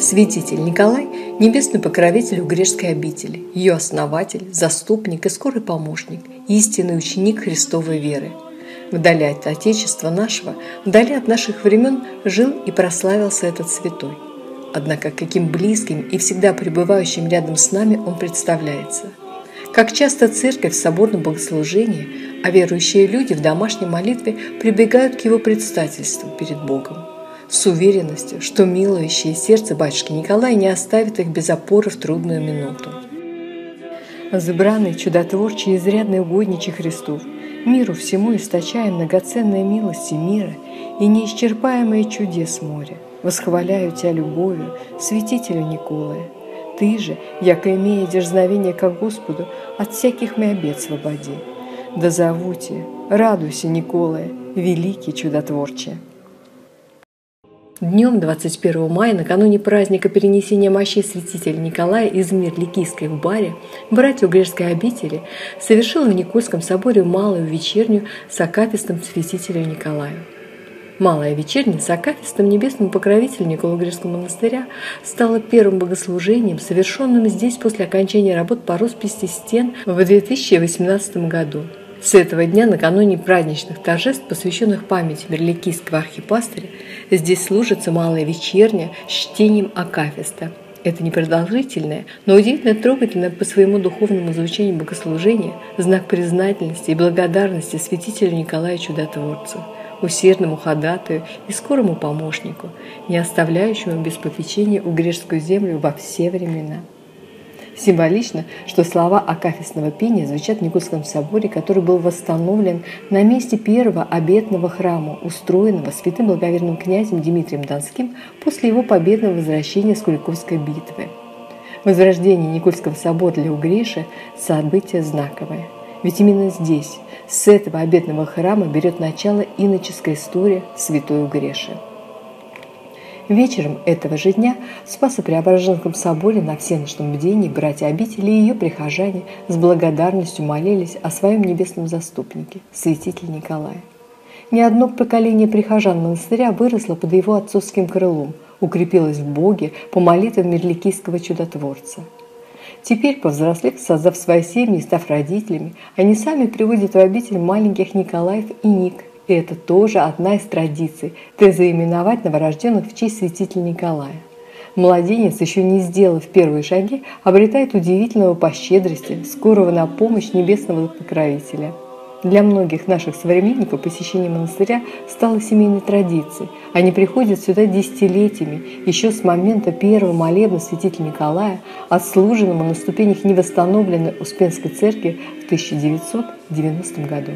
Святитель Николай – небесный покровитель Угрешской обители, ее основатель, заступник и скорый помощник, истинный ученик Христовой веры. Вдали от Отечества нашего, вдали от наших времен жил и прославился этот святой. Однако каким близким и всегда пребывающим рядом с нами он представляется. Как часто церковь в соборном богослужении, а верующие люди в домашней молитве прибегают к его предстательству перед Богом, с уверенностью, что милующее сердце батюшки Николая не оставит их без опоры в трудную минуту. Забранный, чудотворчий, изрядный угодничий Христов, миру всему источая многоценные милости мира и неисчерпаемые чудес моря, восхваляю тебя любовью, святителю Николая. Ты же, яко имея дерзновение ко Господу, от всяких мы обет свободи. Да зову тебя, радуйся, Николая, великий чудотворче. Днем 21 мая, накануне праздника перенесения мощей святителя Николая из Мир-Ликийской в Баре, братья Угрешской обители совершили в Никольском соборе малую вечерню с акафистом святителю Николаю. Малая вечерня с акафистом небесному покровителю Николо-Угрешского монастыря стала первым богослужением, совершенным здесь после окончания работ по росписи стен в 2018 году. С этого дня, накануне праздничных торжеств, посвященных памяти Мирликийского архипастыря, здесь служится малая вечерня с чтением акафиста. Это непродолжительное, но удивительно трогательное по своему духовному звучанию богослужение, знак признательности и благодарности святителю Николаю Чудотворцу, усердному ходатаю и скорому помощнику, не оставляющему без попечения Угрешскую землю во все времена. Символично, что слова акафистного пения звучат в Никольском соборе, который был восстановлен на месте первого обетного храма, устроенного святым благоверным князем Дмитрием Донским после его победного возвращения с Куликовской битвы. Возрождение Никольского собора для Угреши – событие знаковое. Ведь именно здесь, с этого обетного храма, берет начало иноческая история святой Угреши. Вечером этого же дня в Спасо-Преображенском соборе на всеночном бдении братья обители и ее прихожане с благодарностью молились о своем небесном заступнике, святителе Николае. Ни одно поколение прихожан монастыря выросло под его отцовским крылом, укрепилось в Боге по молитвам Мирликийского чудотворца. Теперь, повзрослев, создав свои семьи и став родителями, они сами приводят в обитель маленьких Николаев и Ник. И это тоже одна из традиций – заименовать новорожденных в честь святителя Николая. Младенец, еще не сделав первые шаги, обретает удивительного по щедрости, скорого на помощь небесного покровителя. Для многих наших современников посещение монастыря стало семейной традицией. Они приходят сюда десятилетиями, еще с момента первого молебна святителя Николая, отслуженного на ступенях невосстановленной Успенской церкви в 1990 году.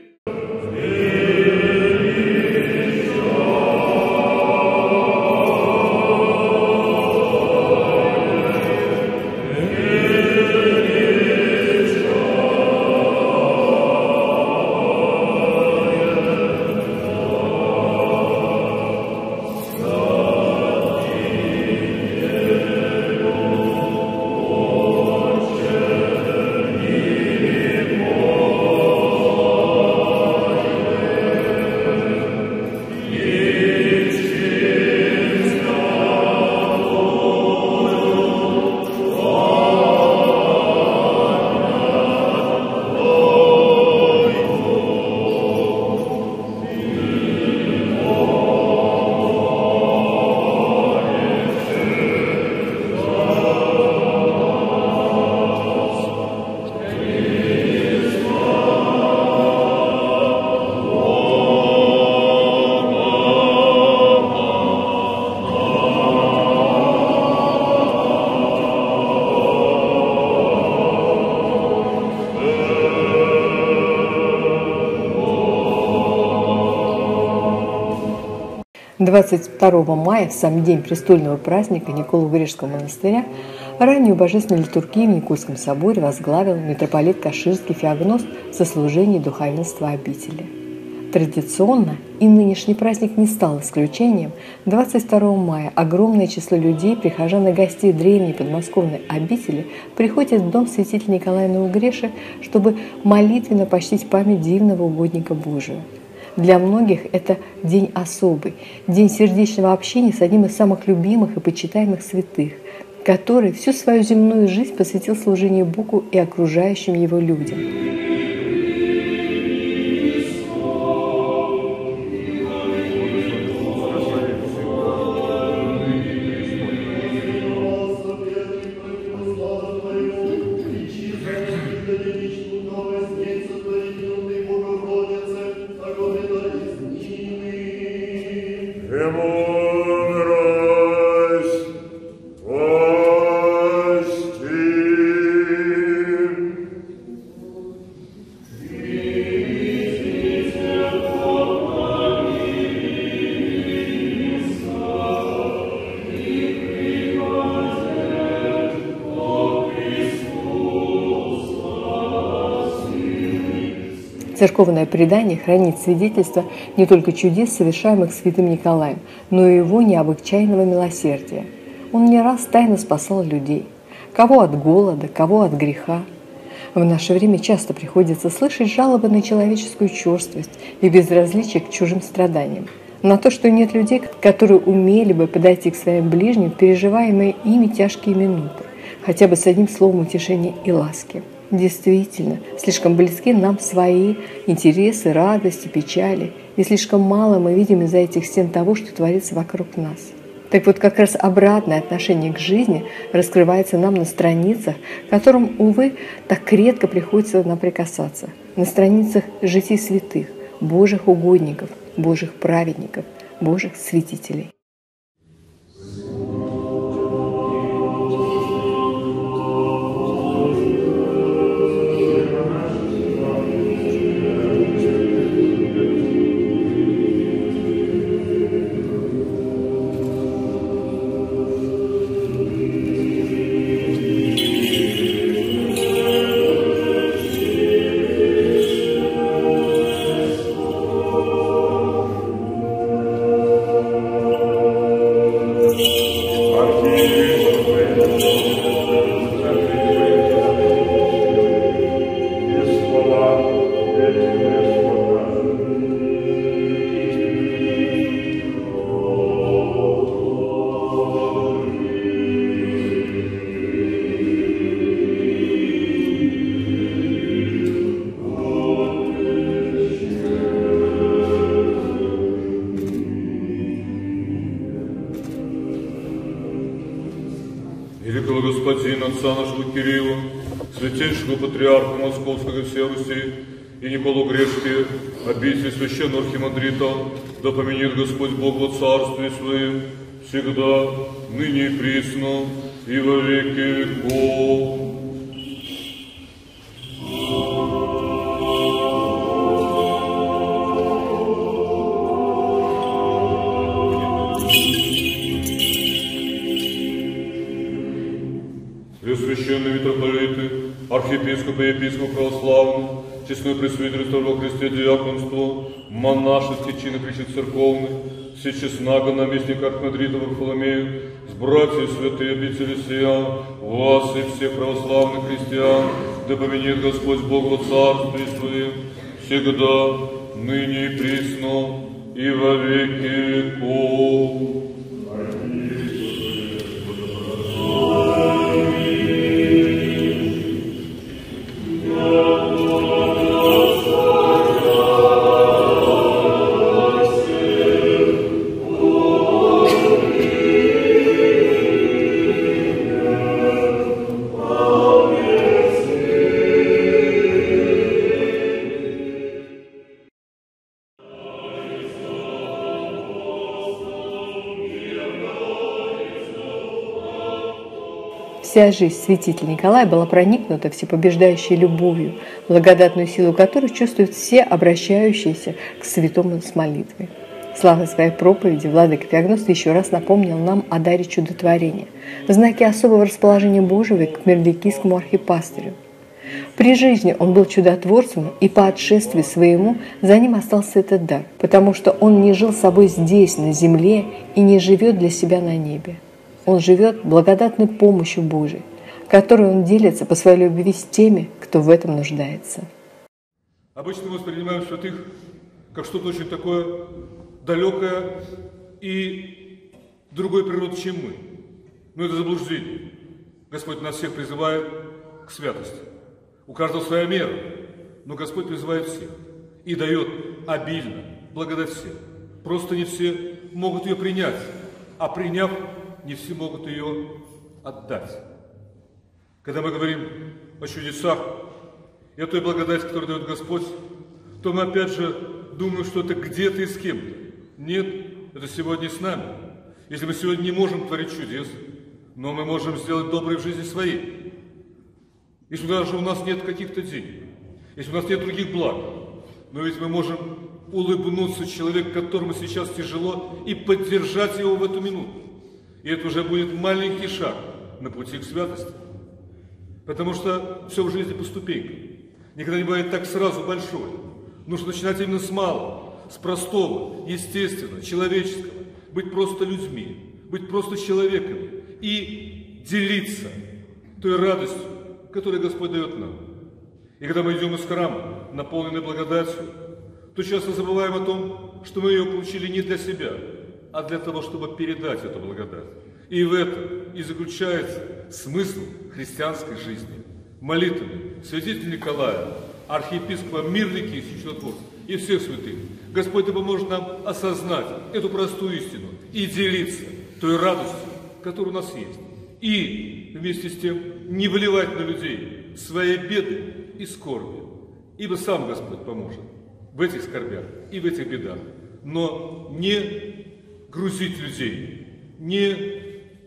– 22 мая, в сам день престольного праздника Николо-Угрешского монастыря, раннюю божественную литургию в Никольском соборе возглавил митрополит Каширский Феогност в сослужении духовенства обители. Традиционно, и нынешний праздник не стал исключением, 22 мая огромное число людей, прихожан и гостей древней подмосковной обители приходят в дом святителя Николая на Угреше, чтобы молитвенно почтить память дивного угодника Божия. Для многих это день особый, день сердечного общения с одним из самых любимых и почитаемых святых, который всю свою земную жизнь посвятил служению Богу и окружающим его людям. Церковное предание хранит свидетельство не только чудес, совершаемых святым Николаем, но и его необычайного милосердия. Он не раз тайно спасал людей, кого от голода, кого от греха. В наше время часто приходится слышать жалобы на человеческую черствость и безразличие к чужим страданиям, на то, что нет людей, которые умели бы подойти к своим ближним в переживаемые ими тяжкие минуты, хотя бы с одним словом утешения и ласки. Действительно, слишком близки нам свои интересы, радости, печали, и слишком мало мы видим из-за этих стен того, что творится вокруг нас. Так вот, как раз обратное отношение к жизни раскрывается нам на страницах, к которым, увы, так редко приходится нам прикасаться, на страницах житий святых, Божьих угодников, Божьих праведников, Божьих святителей. Великого Господина, отца нашего Кирилла, святейшего патриарха Московского и всей Руси, и Николу Грешки, обитель священного архимандрита, да поменит Господь Бог во царстве Своем, всегда, ныне и присно, и во веки веков. Преосвященные митрополиты, архиепископы и епископы православные, честное пресвитерство во Христе диаконство, монашеские чины причет церковных, все честнаго наместника архимандрита Варфоломея, с братьями святые обители сия, вас и всех православных христиан, да поменит Господь Бог во царстве Своем, всегда, ныне и присно, и во веки веков. Вся жизнь святителя Николая была проникнута всепобеждающей любовью, благодатную силу которой чувствуют все обращающиеся к святому с молитвой. Слава своей проповеди владыка Феогност еще раз напомнил нам о даре чудотворения, в знаке особого расположения Божьего к мирликийскому архипастырю. При жизни он был чудотворцем, и по отшествию своему за ним остался этот дар, потому что он не жил собой здесь, на земле, и не живет для себя на небе. Он живет благодатной помощью Божией, которой он делится по своей любви с теми, кто в этом нуждается. Обычно мы воспринимаем святых как что-то очень такое далекое и другой природы, чем мы. Но это заблуждение. Господь нас всех призывает к святости. У каждого своя мера, но Господь призывает всех и дает обильно благодать всем. Просто не все могут ее принять, а приняв, не все могут ее отдать. Когда мы говорим о чудесах и о той благодати, которую дает Господь, то мы опять же думаем, что это где-то и с кем-то. Нет, это сегодня с нами. Если мы сегодня не можем творить чудес, но мы можем сделать доброе в жизни своей. Если даже у нас нет каких-то денег, если у нас нет других благ, но ведь мы можем улыбнуться человеку, которому сейчас тяжело, и поддержать его в эту минуту. И это уже будет маленький шаг на пути к святости. Потому что все в жизни по ступенькам. Никогда не бывает так сразу большое. Нужно начинать именно с малого, с простого, естественного, человеческого. Быть просто людьми, быть просто человеками и делиться той радостью, которую Господь дает нам. И когда мы идем из храма, наполненный благодатью, то часто забываем о том, что мы ее получили не для себя, а для того, чтобы передать эту благодать. И в этом и заключается смысл христианской жизни. Молитвами святителя Николая, архиепископа Мир-Ликийский, чудотворца и всех святых. Господь да поможет нам осознать эту простую истину и делиться той радостью, которая у нас есть. И вместе с тем не выливать на людей свои беды и скорби. Ибо сам Господь поможет в этих скорбях и в этих бедах. Но не грузить людей, не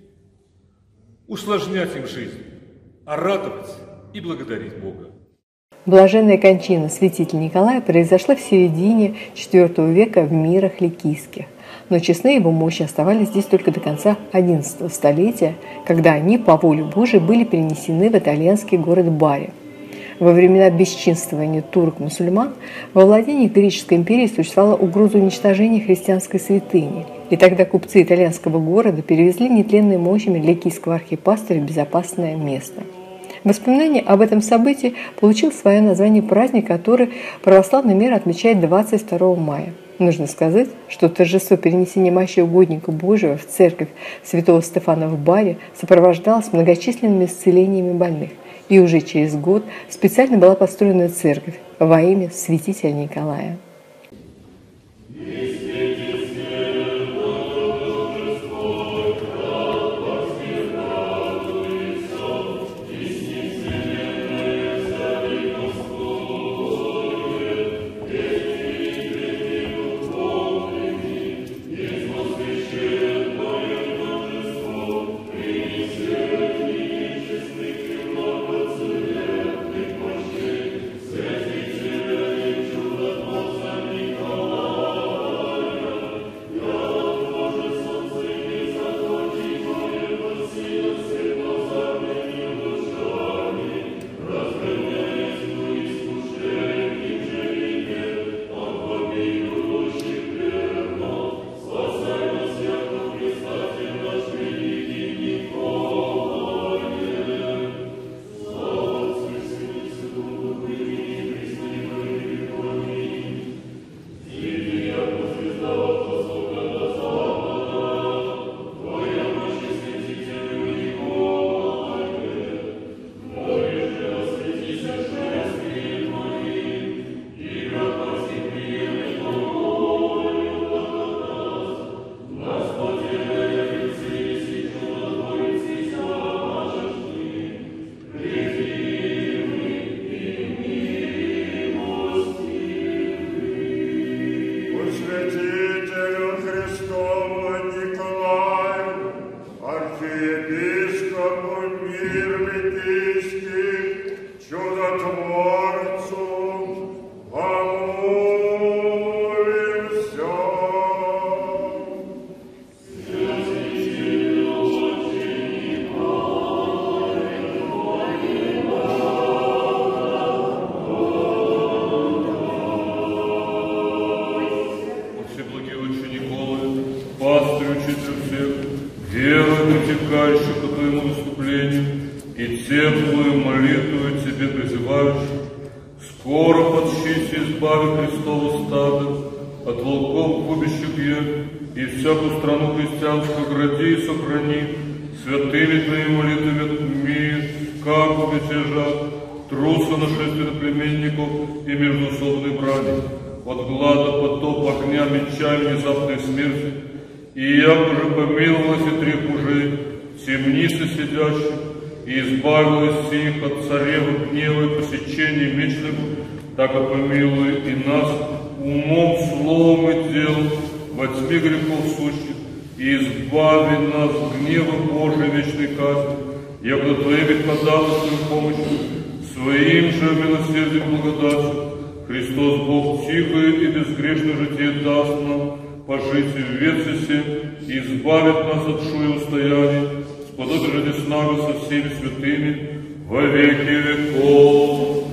усложнять им жизнь, а радовать и благодарить Бога. Блаженная кончина святителя Николая произошла в середине IV века в Мирах Ликийских, но честные его мощи оставались здесь только до конца XI столетия, когда они, по воле Божией, были перенесены в итальянский город Бари. Во времена бесчинствования турок-мусульман во владениях греческой империи существовала угроза уничтожения христианской святыни, и тогда купцы итальянского города перевезли нетленные мощами ликийского архипастыря в безопасное место. Воспоминание об этом событии получил свое название праздник, который православный мир отмечает 22 мая. Нужно сказать, что торжество перенесения мощи угодника Божьего в церковь святого Стефана в Баре сопровождалось многочисленными исцелениями больных. И уже через год специально была построена церковь во имя святителя Николая. Скоро подщись избави Христово стадо, от волков губящих ее, и всякую страну христианскую гради и сохрани, святыми Твоими молитвами, как в мятежах, труса нашествия племенников и междоусобной брани, от глада, потоп, огня, меча и внезапной смерти, и яко же помиловалась и трех мужей, темницы сидящих, и избавилась их от царевы гнева и посечения мечного, так и помилуй и нас умом, словом и делом во тьме грехов сущих, и избави нас гнева Божией вечной казни, яко до Твоей ходатайственной помощью, своим же милосердием благодатью, Христос Бог тихое и безгрешное житие даст нам, пожить в ветсесе, и избавит нас от шуя устояний, сподобие же деснага со всеми святыми во веки веков.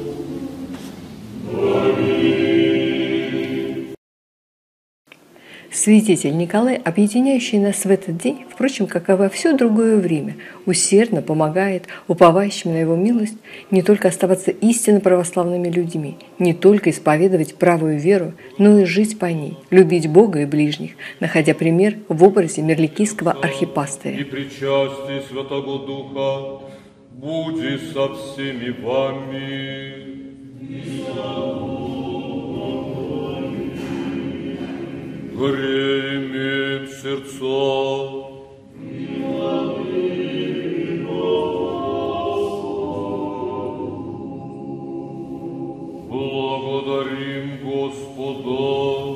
Святитель Николай, объединяющий нас в этот день, впрочем, как и во все другое время, усердно помогает уповающим на его милость не только оставаться истинно православными людьми, не только исповедовать правую веру, но и жить по ней, любить Бога и ближних, находя пример в образе мирликийского архипастыря. И причастие Святого Духа будет со всеми вами. Гремим сердца. Благодарим Господа.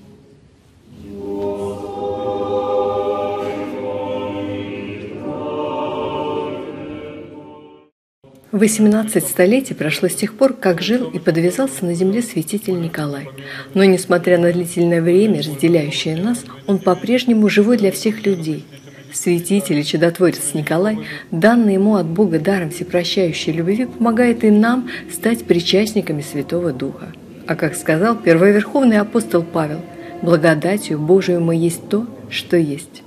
В 18 столетий прошло с тех пор, как жил и подвязался на земле святитель Николай. Но, несмотря на длительное время, разделяющее нас, он по-прежнему живой для всех людей. Святитель и чудотворец Николай, данный ему от Бога даром всепрощающей любви, помогает и нам стать причастниками Святого Духа. А как сказал первоверховный апостол Павел, благодатью Божию мы есть то, что есть.